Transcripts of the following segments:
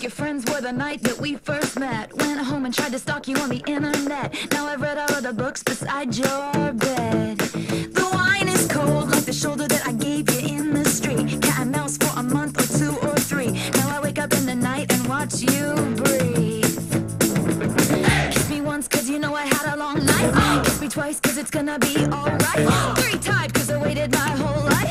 your friends were the night that we first met. Went home and tried to stalk you on the internet. Now I've read all of the books beside your bed. The wine is cold like the shoulder that I gave you in the street. Cat and mouse for a month or two or three. Now I wake up in the night and watch you breathe. Kiss me once cause you know I had a long night. Kiss me twice cause it's gonna be alright. Three times cause I waited my whole life.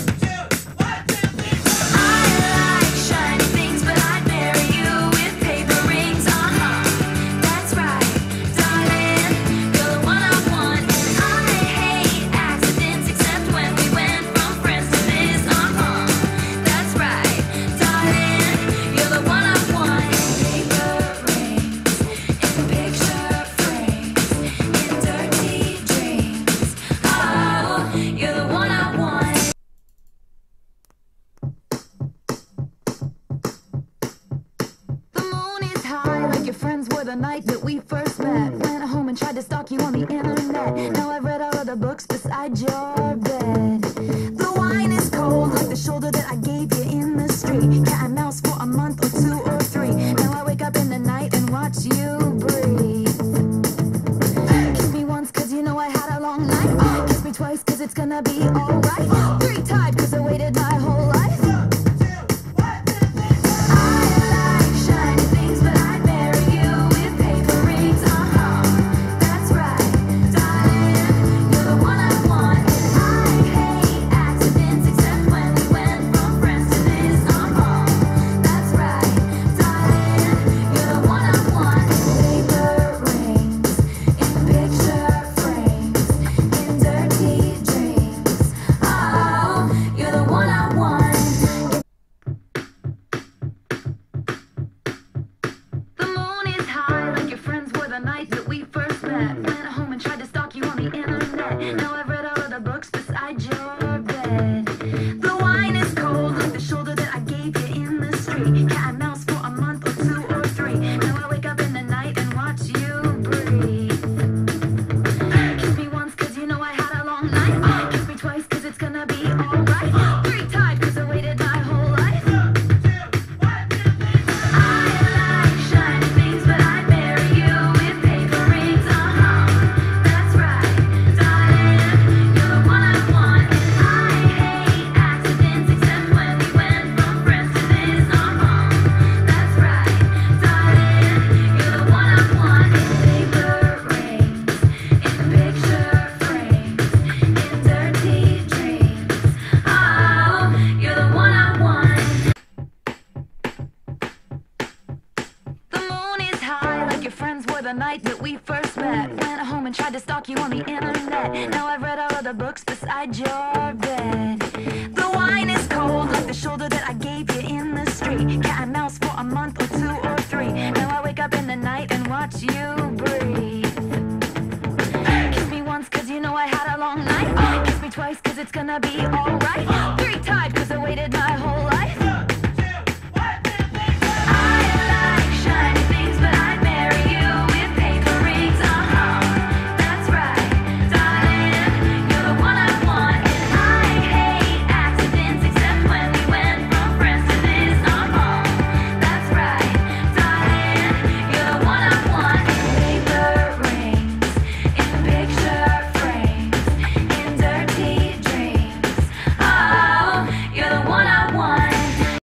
Your friends were the night that we first met. Went home and tried to stalk you on the internet. Now I've read all of the books beside your bed. The wine is cold like the shoulder that I gave you in the street. Cat and mouse for a month or two or three. Now I wake up in the night and watch you breathe. Kiss me once cause you know I had a long night. Kiss me twice cause it's gonna be alright. Three times cause I waited my whole life. Night that we first met. Went home and tried to stalk you on the internet. Now I've read all of the books beside your bed. The wine is cold like the shoulder that I gave you in the street. Cat and mouse for a month or two or three. Now I wake up in the night and watch you breathe. Kiss me once cause you know I had a long night. Kiss me twice cause it's gonna be alright. Three times cause I waited my whole life. Your friends were the night that we first met. Went home and tried to stalk you on the internet. Now I've read all of the books beside your bed. The wine is cold like the shoulder that I gave you in the street. Cat and mouse for a month or two or three. Now I wake up in the night and watch you breathe. Kiss me once cause you know I had a long night. Kiss me twice cause it's gonna be alright. Three times cause I waited my whole life.